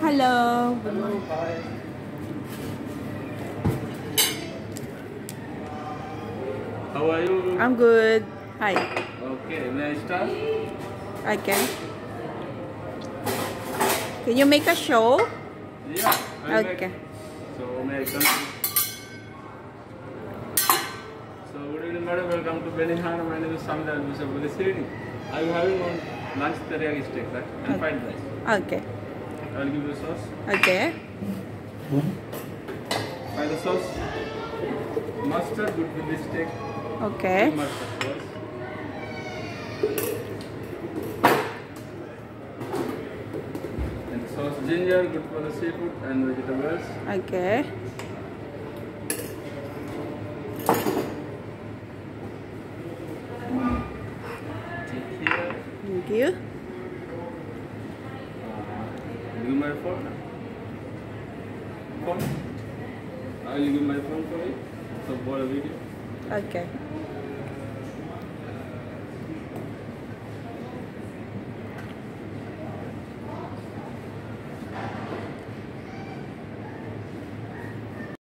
Hello. Hello, hi. How are you? I'm good. Hi. Okay, may I start? Okay. Can you make a show? Yeah, I'll Okay. make. So, may I continue? So, good evening, madam. Welcome to benihana. My name is Samir. This evening, I'm having one lunch teriyaki steak, right? And fried rice. Okay. I'll give you sauce. Okay. By the sauce, mustard, good with this steak. Okay. Mustard first. And sauce ginger, good for the seafood and vegetables. Okay. Take here. Thank you. Give my phone. Phone. I'll give my phone for you. So for a video. Okay.